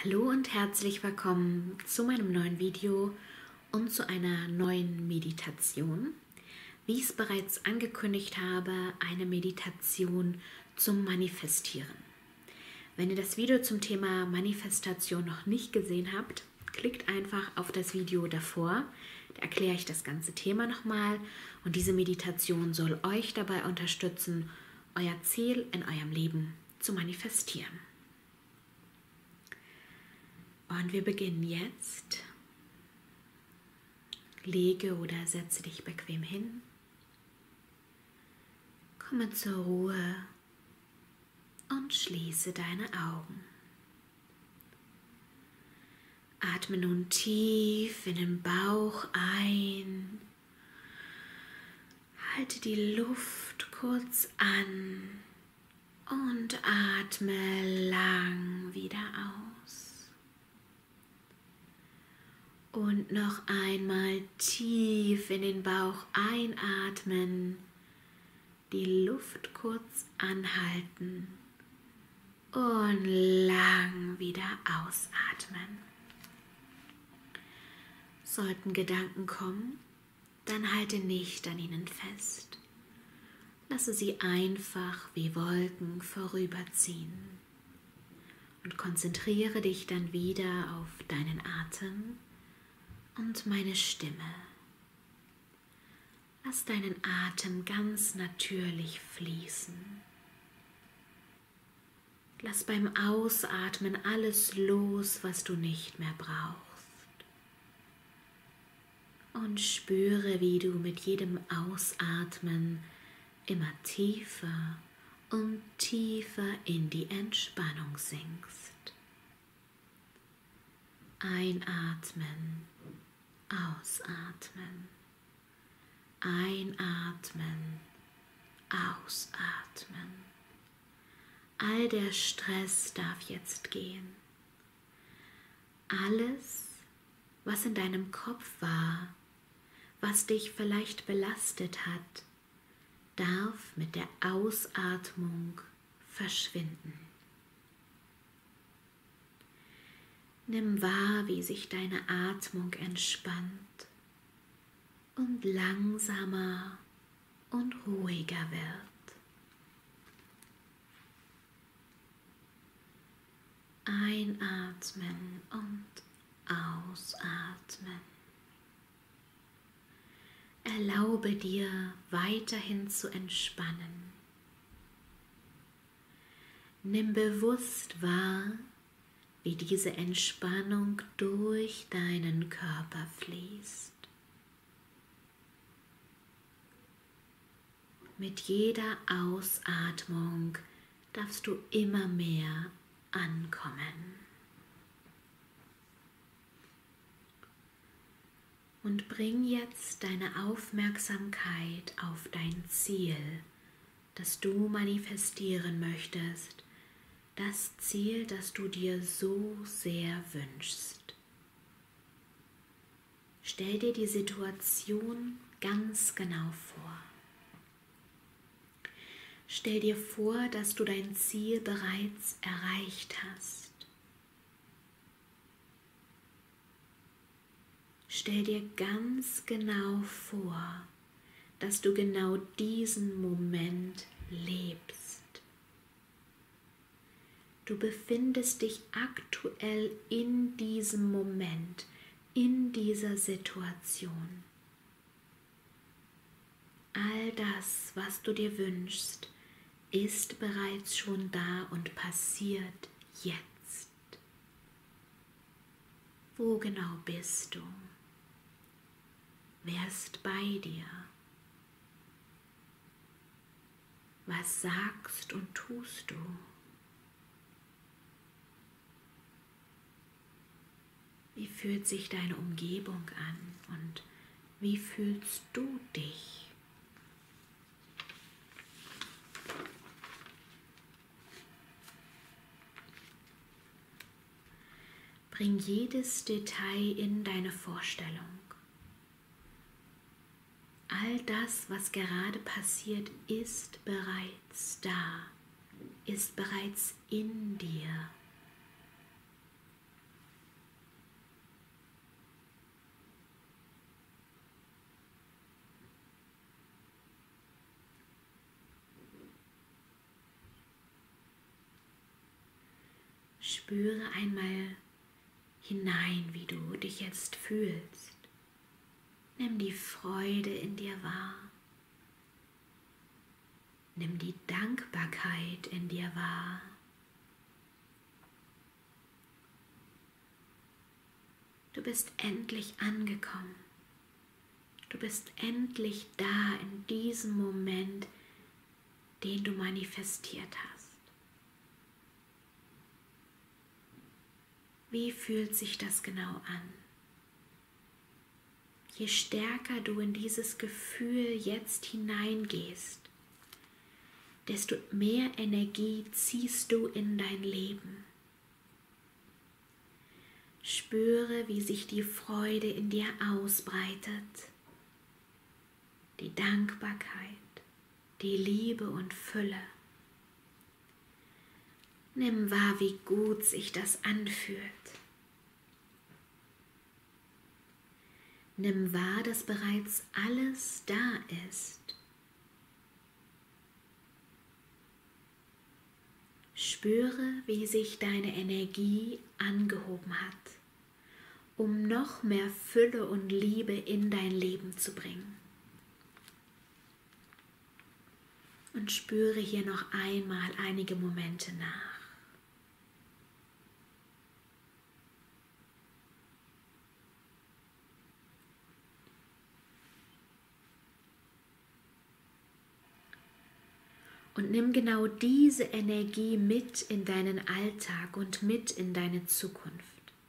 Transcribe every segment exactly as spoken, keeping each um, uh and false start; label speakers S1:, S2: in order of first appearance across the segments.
S1: Hallo und herzlich willkommen zu meinem neuen Video und zu einer neuen Meditation. Wie ich es bereits angekündigt habe, eine Meditation zum Manifestieren. Wenn ihr das Video zum Thema Manifestation noch nicht gesehen habt, klickt einfach auf das Video davor. Da erkläre ich das ganze Thema nochmal und diese Meditation soll euch dabei unterstützen, euer Ziel in eurem Leben zu manifestieren. Und wir beginnen jetzt. Lege oder setze dich bequem hin. Komme zur Ruhe und schließe deine Augen. Atme nun tief in den Bauch ein. Halte die Luft kurz an und atme lang wieder aus. Und noch einmal tief in den Bauch einatmen, die Luft kurz anhalten und lang wieder ausatmen. Sollten Gedanken kommen, dann halte nicht an ihnen fest. Lasse sie einfach wie Wolken vorüberziehen und konzentriere dich dann wieder auf deinen Atem und meine Stimme. Lass deinen Atem ganz natürlich fließen. Lass beim Ausatmen alles los, was du nicht mehr brauchst. Und spüre, wie du mit jedem Ausatmen immer tiefer und tiefer in die Entspannung sinkst. Einatmen. Ausatmen, einatmen, ausatmen. All der Stress darf jetzt gehen. Alles, was in deinem Kopf war, was dich vielleicht belastet hat, darf mit der Ausatmung verschwinden. Nimm wahr, wie sich deine Atmung entspannt und langsamer und ruhiger wird. Einatmen und ausatmen. Erlaube dir, weiterhin zu entspannen. Nimm bewusst wahr, wie diese Entspannung durch deinen Körper fließt. Mit jeder Ausatmung darfst du immer mehr ankommen. Und bring jetzt deine Aufmerksamkeit auf dein Ziel, das du manifestieren möchtest. Das Ziel, das du dir so sehr wünschst. Stell dir die Situation ganz genau vor. Stell dir vor, dass du dein Ziel bereits erreicht hast. Stell dir ganz genau vor, dass du genau diesen Moment lebst. Du befindest dich aktuell in diesem Moment, in dieser Situation. All das, was du dir wünschst, ist bereits schon da und passiert jetzt. Wo genau bist du? Wer ist bei dir? Was sagst und tust du? Wie fühlt sich deine Umgebung an und wie fühlst du dich? Bring jedes Detail in deine Vorstellung. All das, was gerade passiert, ist bereits da, ist bereits in dir. spüre einmal hinein, wie du dich jetzt fühlst. Nimm die Freude in dir wahr. Nimm die Dankbarkeit in dir wahr. Du bist endlich angekommen. Du bist endlich da in diesem Moment, den du manifestiert hast. Wie fühlt sich das genau an? Je stärker du in dieses Gefühl jetzt hineingehst, desto mehr Energie ziehst du in dein Leben. Spüre, wie sich die Freude in dir ausbreitet, die Dankbarkeit, die Liebe und Fülle. Nimm wahr, wie gut sich das anfühlt. Nimm wahr, dass bereits alles da ist. Spüre, wie sich deine Energie angehoben hat, um noch mehr Fülle und Liebe in dein Leben zu bringen. Und spüre hier noch einmal einige Momente nach. Und nimm genau diese Energie mit in deinen Alltag und mit in deine Zukunft.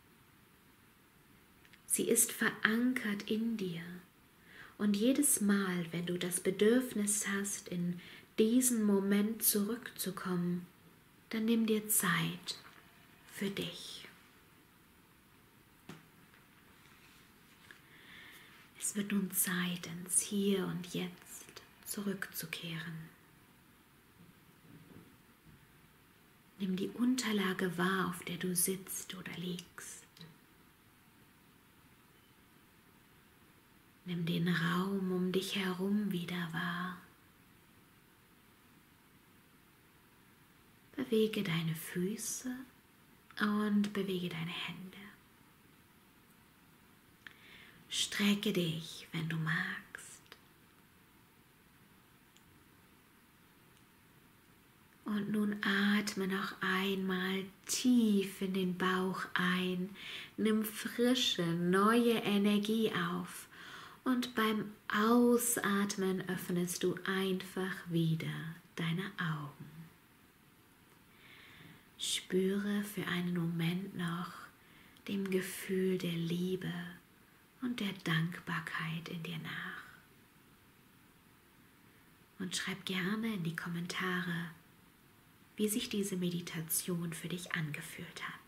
S1: Sie ist verankert in dir. Und jedes Mal, wenn du das Bedürfnis hast, in diesen Moment zurückzukommen, dann nimm dir Zeit für dich. Es wird nun Zeit, ins Hier und Jetzt zurückzukehren. Nimm die Unterlage wahr, auf der du sitzt oder liegst. Nimm den Raum um dich herum wieder wahr. Bewege deine Füße und bewege deine Hände. Strecke dich, wenn du magst. Und nun atme noch einmal tief in den Bauch ein. Nimm frische, neue Energie auf. Und beim Ausatmen öffnest du einfach wieder deine Augen. Spüre für einen Moment noch dem Gefühl der Liebe und der Dankbarkeit in dir nach. Und schreib gerne in die Kommentare, wie sich diese Meditation für dich angefühlt hat.